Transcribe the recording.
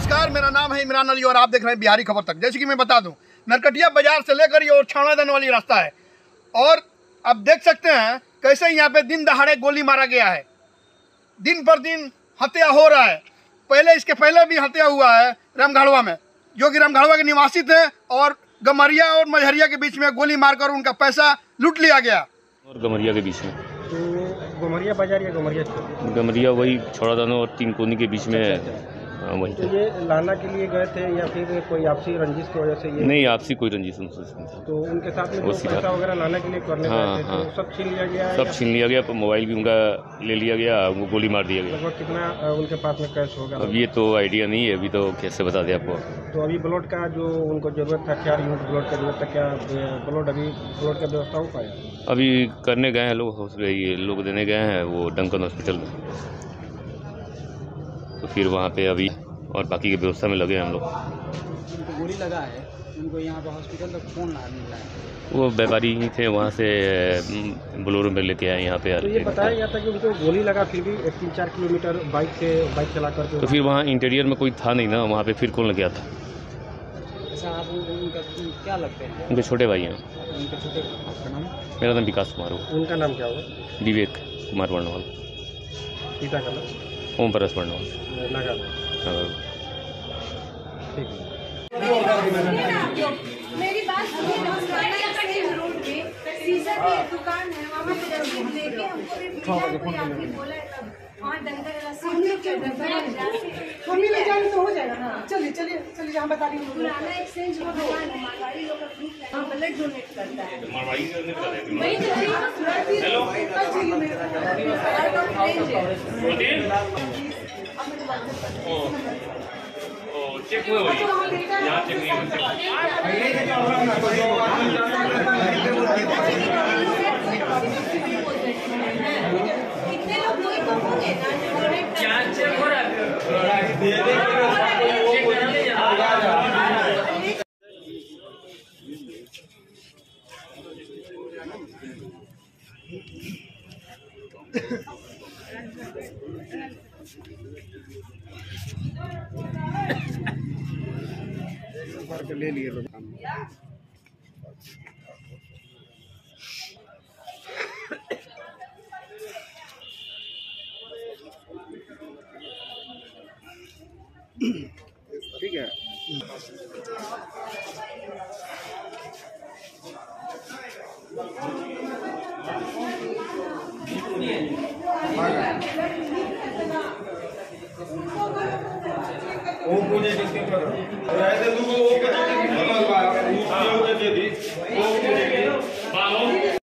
नमस्कार, मेरा नाम है इमरान अली और आप देख रहे हैं बिहारी खबर तक। जैसे कि मैं बता दूं, नरकटिया बाजार से लेकर ये और छावड़ा जाने वाली रास्ता है और अब देख सकते हैं कैसे यहाँ पे दिन दहाड़े गोली मारा गया है। दिन पर दिन हत्या हो रहा है। इसके पहले भी हत्या हुआ है रामगढ़वा में, जो कि रामगढ़वा के निवासी थे और गमरिया और मझरिया के बीच में गोली मारकर उनका पैसा लूट लिया गया। और गमरिया के बीच में तो गमरिया बाजार या गमरिया वही छोड़ा दानो और तीन कोनी के बीच में वही। तो ये लाना के लिए गए थे या फिर कोई आपसी रंजिश की वजह से? ये नहीं, आपसी कोई रंजिश नहीं। तो उनके साथ में जो पैसा वगैरह लाने के लिए करने गए थे तो सब छीन लिया गया? सब छीन लिया गया, मोबाइल भी उनका ले लिया गया, वो गोली मार दिया गया। लगभग कितना उनके पास में कैश होगा? अब ये तो आइडिया नहीं है, अभी तो कैसे बता दें आपको। तो अभी ब्लड का जो उनको जरूरत था, 4 यूनिट ब्लड का जरूरत था, क्या ब्लड का व्यवस्था हो पाया? अभी करने गए हैं लोग, ये लोग देने गए हैं वो डंकन हॉस्पिटल में, तो फिर वहाँ पे अभी और बाकी की व्यवस्था में लगे हैं हम लोग। उनको गोली लगा है, उनको यहाँ पे हॉस्पिटल तक फोन मिला है। वो व्यापारी ही थे, वहाँ से बोलेरो में लेके आए यहाँ पे। तो ये बताया गया था कि उनको गोली लगा, फिर भी 3-4 किलोमीटर बाइक चला करके। तो फिर वहाँ इंटीरियर में कोई था नहीं ना, वहाँ पे फिर कौन लग गया था? अच्छा, आप उनका क्या लगते हैं? उनके छोटे भाई हैं। उनके छोटे, आपका नाम? मेरा नाम विकास कुमार हो। उनका नाम क्या होगा? विवेक कुमार वर्णवाल। पिता का नाम? ओम परस वर्णवाल। नागा। ठीक है। मेरी बात सुनिए, रोड पे सीजर की दुकान है, वहाँ पे जब लेके हमको कोई आदमी बोला तब वहाँ डंडा मम्मी ले जाएंगे तो हो जाएगा। हाँ, चलिए चलिए चलिए, जहाँ बता रही हूँ। पुराना एक्सचेंज में दुकान है, मारवाड़ी लोग का ग्रुप है, ब्लड डोनेट करता है। चेक हुए यहाँ चेक नहीं कितने लोग कोई तो होंगे ना, क्या चेक हो रहा ले लिए लोग। ठीक है। वो मुझे किसके पर ऐसे तो वो